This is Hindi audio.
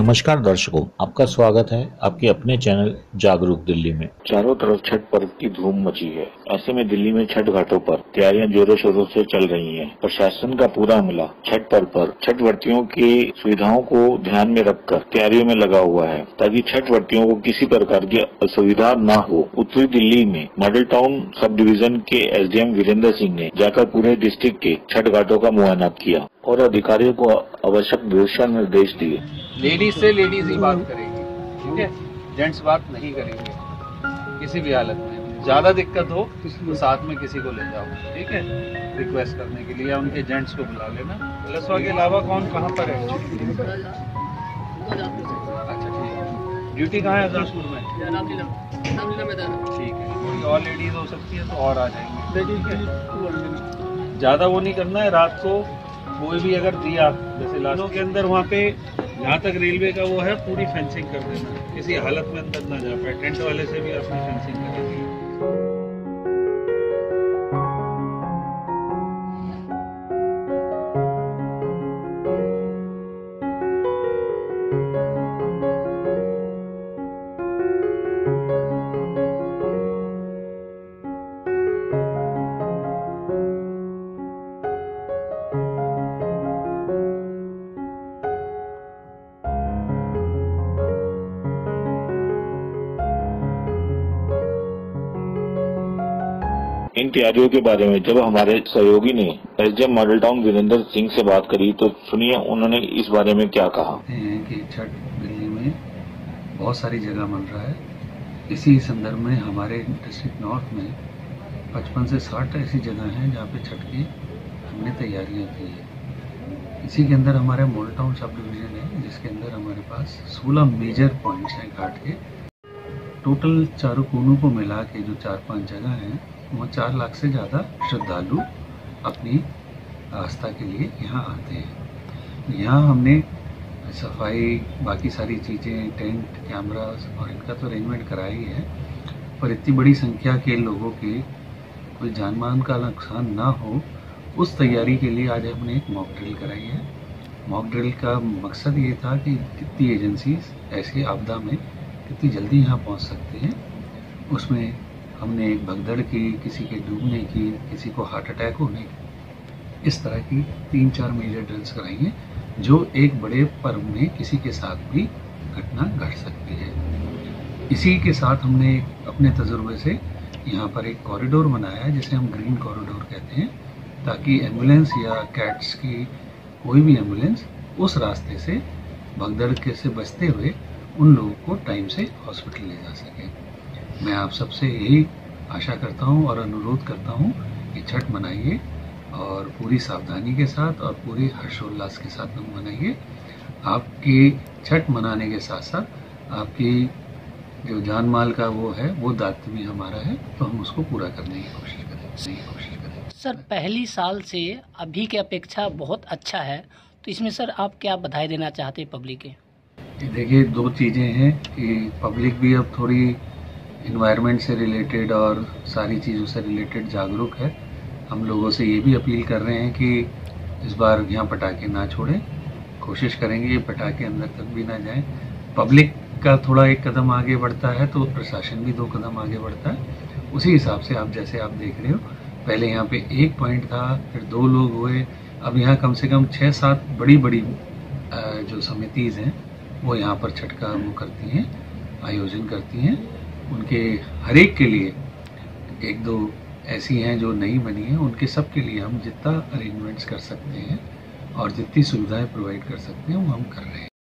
नमस्कार दर्शकों, आपका स्वागत है आपके अपने चैनल जागरूक दिल्ली में। चारों तरफ छठ पर्व की धूम मची है। ऐसे में दिल्ली में छठ घाटों पर तैयारियां जोरों शोरों से चल रही हैं। प्रशासन का पूरा अमला छठ पर्व पर छठ व्रतियों की सुविधाओं को ध्यान में रखकर तैयारियों में लगा हुआ है, ताकि छठ व्रतियों को किसी प्रकार की असुविधा न हो। उत्तरी दिल्ली में मॉडल टाउन सब डिवीजन के एसडीएम वीरेंद्र सिंह ने जाकर पूरे डिस्ट्रिक्ट के छठ घाटों का मुआयना किया और अधिकारियों को आवश्यक दिशा निर्देश दिए। लेडीज से लेडीज ही बात करेगी, ठीक है, जेंट्स बात नहीं करेंगे किसी भी हालत में। ज्यादा दिक्कत हो तो साथ में किसी को ले जाओ, ठीक है, रिक्वेस्ट करने के लिए, या उनके जेंट्स को बुला लेना। लसवा के अलावा कौन कहाँ पर है? अच्छा ठीक है, ड्यूटी कहाँ है? हजरतपुर में, ठीक है। कोई और लेडीज हो सकती है तो और आ जाएंगे, ठीक है। ज्यादा वो नहीं करना है। रात को कोई भी अगर दिया, जैसे लानों के अंदर वहाँ पे जहाँ तक रेलवे का वो है, पूरी फेंसिंग कर देना, किसी हालत में अंदर ना जा पाए। टेंट वाले से भी अपनी फेंसिंग करेंगे। इन तैयारियों के बारे में जब हमारे सहयोगी ने SDM model town Virendra Singh से बात करी तो सुनिए उन्होंने इस बारे में क्या कहा। कि छठ दिल्ली में बहुत सारी जगह बन रहा है। इसी संदर्भ में हमारे डिस्ट्रिक्ट नॉर्थ में 55 से 60 ऐसी जगह हैं जहाँ पे छठ की हमने तैयारियाँ की है। इसी के अंदर हमारा मॉडल टाउन सब डिवीजन है, जिसके अंदर हमारे पास 16 मेजर पॉइंट्स हैं घाट के। टोटल चारों कोनों को मिला के जो 4-5 जगह हैं, वहाँ 4 लाख से ज़्यादा श्रद्धालु अपनी आस्था के लिए यहाँ आते हैं। यहाँ हमने सफाई, बाकी सारी चीज़ें, टेंट, कैमरास और इनका तो अरेंजमेंट कराया ही है, पर इतनी बड़ी संख्या के लोगों के कोई जान मान का नुकसान ना हो, उस तैयारी के लिए आज हमने एक मॉक ड्रिल कराई है। मॉक ड्रिल का मकसद ये था कि कितनी एजेंसीज ऐसी आपदा में कितनी जल्दी यहाँ पहुँच सकते हैं। उसमें हमने एक भगदड़ की, किसी के डूबने की, किसी को हार्ट अटैक होने की, इस तरह की 3-4 मेजर ड्रिल्स कराई हैं, जो एक बड़े पर्व में किसी के साथ भी घटना घट सकती है। इसी के साथ हमने अपने तजुर्बे से यहाँ पर एक कॉरिडोर बनाया है, जिसे हम ग्रीन कॉरिडोर कहते हैं, ताकि एम्बुलेंस या कैट्स की कोई भी एम्बुलेंस उस रास्ते से भगदड़ के से बचते हुए उन लोगों को टाइम से हॉस्पिटल ले जा सके। मैं आप सबसे यही आशा करता हूं और अनुरोध करता हूं कि छठ मनाइए और पूरी सावधानी के साथ और पूरी हर्षोल्लास के साथ मनाइए। आपकी छठ मनाने के साथ साथ आपकी जो जान माल का वो है, वो दायित्व भी हमारा है, तो हम उसको पूरा करने की कोशिश करें। सर, पहली साल से अभी की अपेक्षा बहुत अच्छा है, तो इसमें सर आप क्या बधाई देना चाहते हैं पब्लिक के? देखिए, 2 चीज़ें हैं कि पब्लिक भी अब थोड़ी इन्वायरमेंट से रिलेटेड और सारी चीज़ों से रिलेटेड जागरूक है। हम लोगों से ये भी अपील कर रहे हैं कि इस बार यहाँ पटाखे ना छोड़ें, कोशिश करेंगे ये पटाखे अंदर तक भी ना जाएं। पब्लिक का थोड़ा एक कदम आगे बढ़ता है तो प्रशासन भी 2 कदम आगे बढ़ता है। उसी हिसाब से आप जैसे आप देख रहे हो, पहले यहाँ पे 1 पॉइंट था, फिर 2 लोग हुए, अब यहाँ कम से कम 6-7 बड़ी बड़ी जो समितिज़ हैं वो यहाँ पर छठ का वो करती हैं, आयोजन करती हैं। उनके हर एक के लिए 1-2 ऐसी हैं जो नहीं बनी हैं, उनके सब के लिए हम जितना अरेंजमेंट्स कर सकते हैं और जितनी सुविधाएं प्रोवाइड कर सकते हैं वो हम कर रहे हैं।